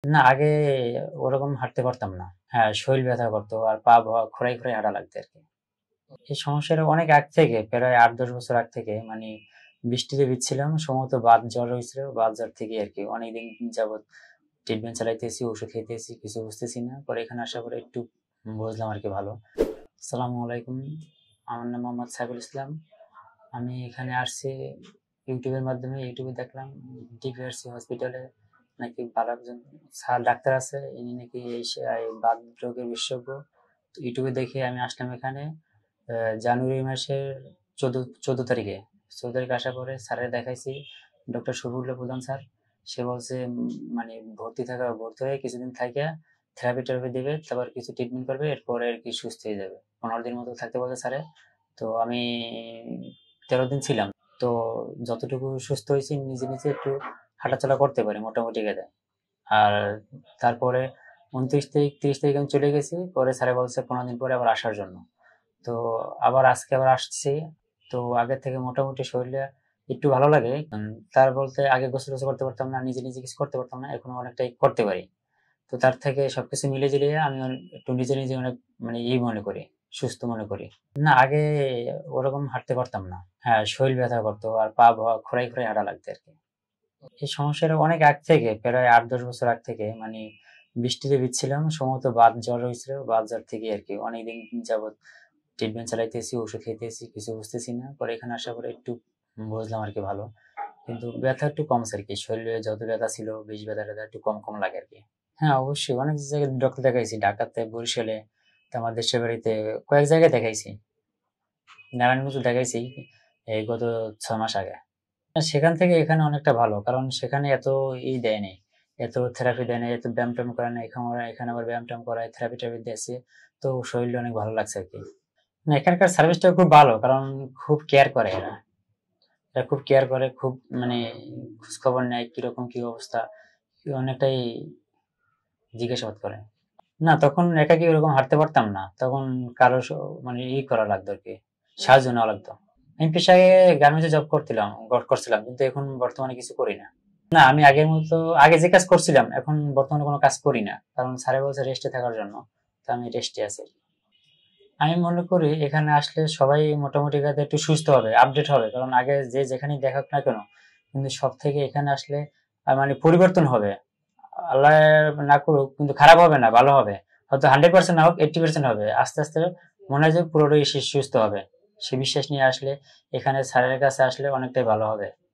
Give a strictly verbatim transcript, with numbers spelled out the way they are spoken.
না, আগে ওরকম হাঁটতে পারতাম না। হ্যাঁ, শরীর ব্যথা করতো আর পা ভ খোঁড়ায়, খোঁড়ায় হাঁটা লাগতো আরকি। এই সমস্যাটা অনেক আগ থেকে, প্রায় আট দশ বছর আগ থেকে, মানে বৃষ্টিতে ভিজছিলাম, সম্ভবত বাত জ্বর হয়েছিল। বাত জ্বর থেকেই আরকি অনেকদিন যাবৎ ট্রিটমেন্ট চালাইতেছি, ওষুধ খাইতেছি, কিছু বুঝতেছি না। পরে এখানে আসার পরে একটু বুঝলাম আরকি ভালো। আসসালামু আলাইকুম। আমার নাম মোহাম্মদ সাইফুল ইসলাম। আমি এখানে আসছি ইউটিউবের মাধ্যমে। ইউটিউবে দেখলাম ডিপিআরসি হসপিটালে নাকি ভালো একজন স্যার ডাক্তার আছে, ইনি নাকি এই সে- এই বাত রোগের বিশেষজ্ঞ। তো ইউটিউবে দেখে আমি আসলাম এখানে আহ, জানুয়ারি মাসের চোদ্দ চোদ্দ তারিখে চোদ্দ তারিখে আসার পরে স্যারের দেখাইছি, ডক্টর শফিউল্লাহ প্রধান স্যার। সে বলছে উম, মানে ভর্তি থাকা, ভর্তি হয়ে কিছুদিন থাকে থেরাপি টেরাপি দেবে, তারপর কিছু ট্রিটমেন্ট করবে, এরপরে আর কি সুস্থ হয়ে যাবে। পনেরো দিন মতো থাকতে বলছে স্যারে। তো আমি তেরো দিন ছিলাম। তো যতটুকু সুস্থ হয়েছি, নিজে নিজে একটু হাঁটাচলা করতে পারি মোটামুটি গেলে। আর তারপরে উনত্রিশ তারিখ তিরিশ তারিখ আমি চলে গেছি। পরে স্যারে বলছে পনেরো দিন পরে আবার আসার জন্য। তো আবার আজকে আবার আসছি। তো আগের থেকে মোটামুটি শরীরে একটু ভালো লাগে। উম, তার বলতে আগে গোসল টোসল করতে পারতাম না, নিজে নিজে কিছু করতে পারতাম না, এখন অনেকটাই করতে পারি। তো তার থেকে সবকিছু মিলে ঝিলিয়ে আমি অনেক- একটু নিজে নিজে অনেক মানে ই মনে করি, সুস্থ মনে করি। না, আগে ওরকম হাঁটতে পারতাম না। হ্যাঁ, শরীর ব্যথা করতো আর পা ভ- খোঁড়ায়, খোঁড়ায় হাঁটা লাগতো আরকি। এই সমস্যাটা অনেক আগ থেকে, প্রায় আট দশ বছর আগ থেকে, মানে বৃষ্টিতে ভিজছিলাম, সম্ভবত বাত জ্বর হয়েছিল। বাত জ্বর থেকে আর কি অনেকদিন যাবৎ ট্রিটমেন্ট চালাইতেছি, ওষুধ খাইতেছি, কিছু বুঝতেছি না। পরে এখানে আসার পরে একটু বুঝলাম আর কি ভালো। কিন্তু ব্যথা একটু কমছে আর কি। শরীরে যত ব্যথা ছিল, বেশ ব্যথা ট্যাথা একটু কম কম লাগে আর কি। হ্যাঁ, অবশ্যই অনেক জায়গায় ডক্টর দেখাইছি, ঢাকাতে, বরিশালে, তো আমার দেশের বাড়িতে কয়েক জায়গায় দেখাইছি। নারায়ণগঞ্জে দেখাইছি এই গত ছয় মাস আগে। সেখান থেকে এখানে অনেকটা ভালো, কারণ সেখানে এত ই দেয় নাই, এত থেরাপি দেয় নাই, এত ব্যায়াম ট্যাম করে না। এখানে ওরা- এখানে আবার ব্যায়াম ট্যাম করায়, থেরাপি টেরাপি দিয়েছে। তো শরীরটা অনেক ভালো লাগছে আর কি। না, এখানকার সার্ভিসটা খুব ভালো, কারণ খুব কেয়ার করে এরা। এরা খুব কেয়ার করে, খুব মানে খোঁজ খবর নেয়, কিরকম কি অবস্থা, অনেকটাই জিজ্ঞাসাবাদ করে। না, তখন একাকি ওরকম হাঁটতে পারতাম না, তখন কারো স- মানে ই করা লাগতো আর কি, সাহায্য নেওয়া লাগতো। আমি পেশায় গার্মেন্টসে জব করছিলাম করছিলাম কিন্তু এখন বর্তমানে কিছু করি না। না, আমি আগের মতো আগে যে কাজ করছিলাম এখন বর্তমানে কোনো কাজ করি না, কারণ স্যারে বলছে রেস্টে থাকার জন্য। তো আমি রেস্টে আছি। আমি মনে করি এখানে আসলে সবাই মোটামুটি কাজে একটু সুস্থ হবে, আপডেট হবে, কারণ আগে যে যেখানেই দেখাক না কেন, কিন্তু সব থেকে এখানে আসলে আহ, মানে পরিবর্তন হবে। আল্লাহ না করুক, কিন্তু খারাপ হবে না, ভালো হবে। হয়তো হান্ড্রেড পার্সেন্ট না হোক, এইটটি পার্সেন্ট হবে। আস্তে আস্তে মনে হয় যে পুরোটাই সে সুস্থ হবে। সে বিশ্বাস নিয়ে আসলে এখানে স্যারের কাছে আসলে অনেকটাই ভালো হবে।